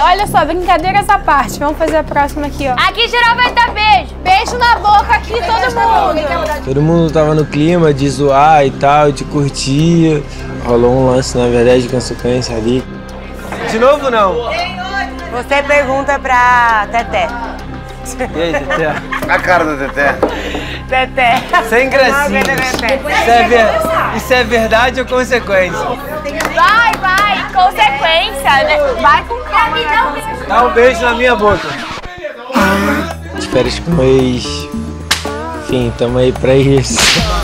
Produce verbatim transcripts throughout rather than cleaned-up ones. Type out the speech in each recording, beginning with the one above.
olha só, brincadeira essa parte. Vamos fazer a próxima aqui, ó. Aqui geral vai dar beijo. Beijo na boca aqui, todo mundo. Todo mundo tava no clima de zoar e tal, de curtir. Rolou um lance, na verdade, de consequência ali. De novo, não? Você pergunta pra Teté. E aí, Teté? A cara da Teté. Teté. Sem gracinha. Isso é, ver... Isso é verdade ou consequência? Vai, vai. Consequência, né? Vai com calma. Dá um beijo na minha boca. De férias com o ex. Enfim, tamo aí pra isso.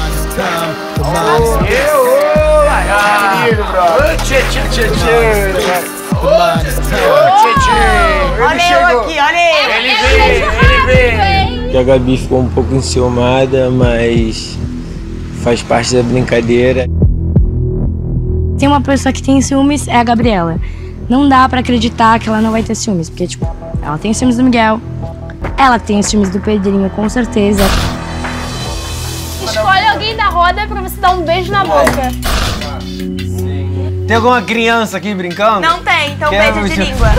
Olha eu aqui, olha eu. Ele veio, ele veio. E a Gabi ficou um pouco enciumada, mas faz parte da brincadeira. Tem uma pessoa que tem ciúmes, é a Gabriela. Não dá pra acreditar que ela não vai ter ciúmes, porque, tipo, ela tem ciúmes do Miguel, ela tem ciúmes do Pedrinho, com certeza. Escolhe alguém da roda pra você dar um beijo na boca. Tem alguma criança aqui brincando? Não tem, então Quero beijo de muito. língua.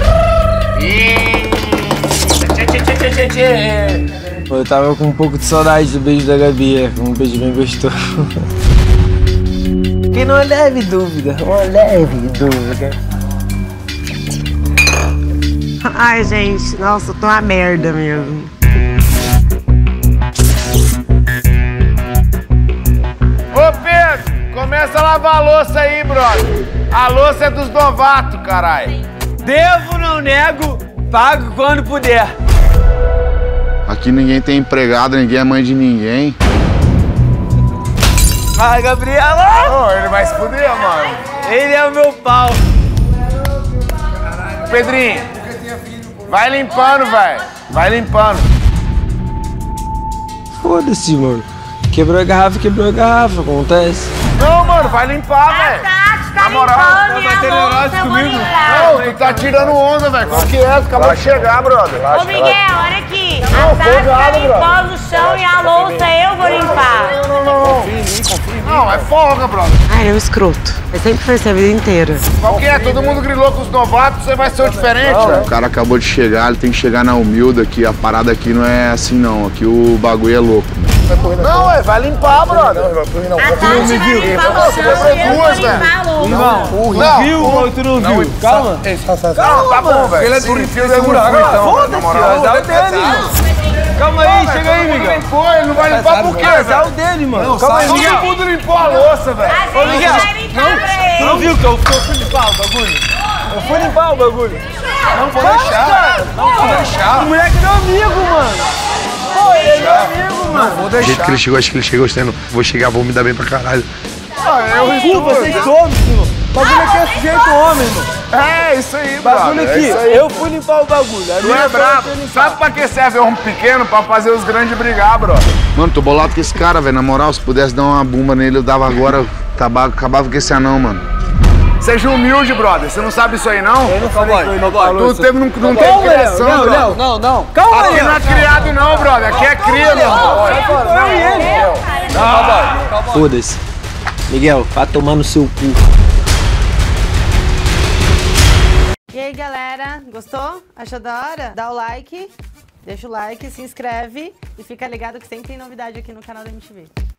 Eu tava com um pouco de saudade do beijo da Gabi, um beijo bem gostoso. Que não é leve dúvida, uma leve dúvida. Ai, gente, nossa, eu tô uma merda mesmo. Ô, Pedro, começa a lavar a louça aí, brother. A louça é dos novatos, caralho. Devo, não nego, pago quando puder. Aqui ninguém tem empregado, ninguém é mãe de ninguém. Vai, Gabriela! Ô, ele vai se fuder, mano. Ele é o meu pau. Pedrinho, vai limpando, velho. Vai limpando. Foda-se, mano. Quebrou a garrafa, quebrou a garrafa, acontece. Não, mano, vai limpar, velho. Tá Na moral, limpando minha louça, eu vou limpar. Não, tu tá tirando onda, velho. Qual que é? Tu acabou de chegar, brother. Ô, Miguel, olha aqui. Não, A Tati foi nada, tá limpando o chão e a louça eu vou limpar. Não, não, não. Confia em mim, confia em mim. Não, é folga, brother. Ai, ele é um escroto. Eu sempre fui assim a vida inteira. Qual que é? Todo mundo grilou com os novatos, você vai ser o diferente, velho. O cara acabou de chegar, ele tem que chegar na humilde aqui. A parada aqui não é assim, não. Aqui o bagulho é louco. Não, é, vai limpar, brother. A Tati vai limpar o chão e eu vou limpar a louça. Não, Não viu ou tu não viu? Calma. Calma, tá bom, velho. Ele é duro, enfio dentro do cu, então. Foda-se, azar o dele, mano. Calma aí, chega aí, Miguel. Limpou, ele não vai limpar por quê, Azar o velho? dele, mano. Calma aí, Todo Miguel. mundo limpou a louça, velho. A gente vai limpar pra ele. Não viu que eu, que eu fui limpar o bagulho? Eu fui limpar o bagulho. Não vou deixar. Não vou deixar. O moleque é meu amigo, mano. Pô, ele é meu amigo, mano. Vou Do jeito deixar. que ele chegou, acho que ele chegou sendo, vou chegar, vou me dar bem pra caralho. Ah, eu Desculpa, vocês todos, senhor. O bagulho aqui é sujeito homem, mano. É, isso aí, Bagulho brother. aqui, É isso aí. eu fui limpar o bagulho. A Tu minha é foi brabo. eu limpar. Sabe pra que serve um pequeno? Pra fazer os grandes brigar, brother. Mano, tô bolado com esse cara, velho. Na moral, se pudesse dar uma bumba nele, eu dava agora. Taba- Acabava com esse anão, mano. Seja humilde, brother. Você não sabe isso aí, não? Eu não falei que ele não falou Tu isso. teve, não, não teve Calma, Léo. criação, Léo, brother. Léo, não, não. Calma aí. Aqui não é criado, não, brother. Aqui é cria, mano. Eu e ele. Foda-se. Miguel, vai tomar no seu cu. E aí, galera, gostou? Achou da hora? Dá o like, deixa o like, se inscreve e fica ligado que sempre tem novidade aqui no canal da M T V.